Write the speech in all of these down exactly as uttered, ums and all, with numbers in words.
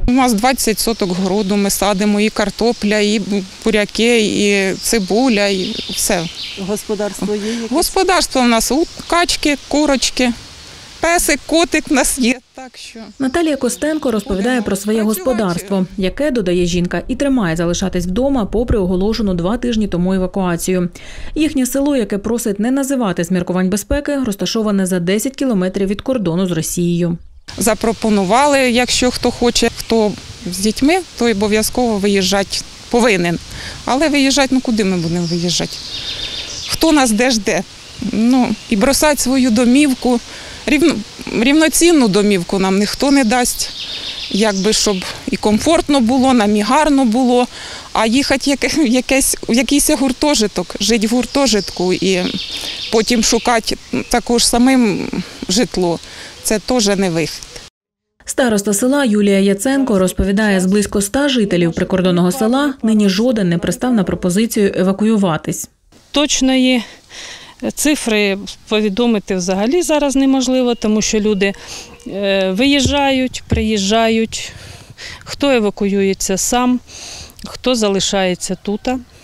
У нас двадцять соток городу, ми садимо і картопля, і буряки, і цибуля, і все. Господарство є якесь? Господарство в нас качки, курочки, песик, котик в нас є. Так що... Наталія Костенко розповідає про своє господарство, яке, додає жінка, і тримає залишатись вдома, попри оголошену два тижні тому евакуацію. Їхнє село, яке просить не називати з міркувань безпеки, розташоване за десять кілометрів від кордону з Росією. Запропонували, якщо хто хоче, хто з дітьми, то обов'язково виїжджати повинен. Але виїжджати, ну куди ми будемо виїжджати? Хто нас де жде? Ну, і бросати свою домівку, рівно, рівноцінну домівку нам ніхто не дасть, якби, щоб і комфортно було, нам і гарно було, а їхати в якийсь, якийсь гуртожиток, жити в гуртожитку і потім шукати також самим житло, це теж не вихід. Староста села Юлія Яценко розповідає, з близько ста жителів прикордонного села нині жоден не пристав на пропозицію евакуюватись. Точної цифри повідомити взагалі зараз неможливо, тому що люди виїжджають, приїжджають, хто евакуюється сам, хто залишається тут,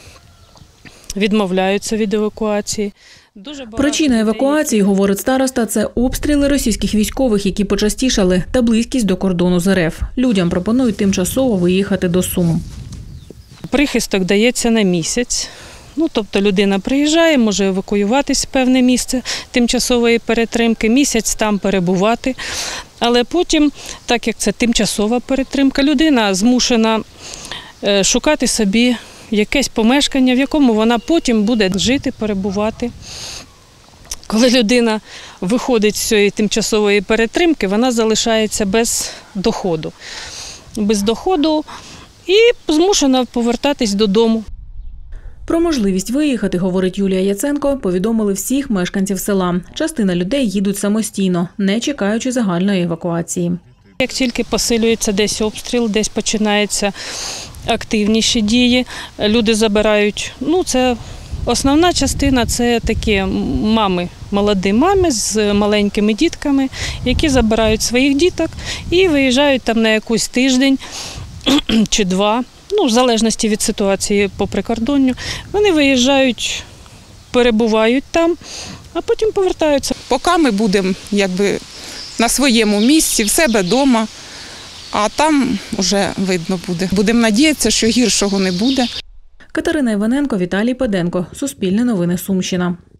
відмовляються від евакуації. Причина евакуації, говорить староста, це обстріли російських військових, які почастішали, та близькість до кордону з РФ. Людям пропонують тимчасово виїхати до Сум. Прихисток дається на місяць. Ну, тобто людина приїжджає, може евакуюватись в певне місце тимчасової перетримки, місяць там перебувати. Але потім, так як це тимчасова перетримка, людина змушена шукати собі якесь помешкання, в якому вона потім буде жити, перебувати. Коли людина виходить з цієї тимчасової перетримки, вона залишається без доходу. Без доходу і змушена повертатись додому. Про можливість виїхати, говорить Юлія Яценко, повідомили всіх мешканців села. Частина людей їдуть самостійно, не чекаючи загальної евакуації. Як тільки посилюється десь обстріл, десь починаються активніші дії, люди забирають, ну це основна частина, це такі мами, молоді мами з маленькими дітками, які забирають своїх діток і виїжджають там на якийсь тиждень чи два. Ну, в залежності від ситуації по прикордонню, вони виїжджають, перебувають там, а потім повертаються. Поки ми будемо якби на своєму місці, в себе вдома, а там вже видно буде. Будемо сподіватися, що гіршого не буде. Катерина Іваненко, Віталій Педенко. Суспільне новини Сумщина.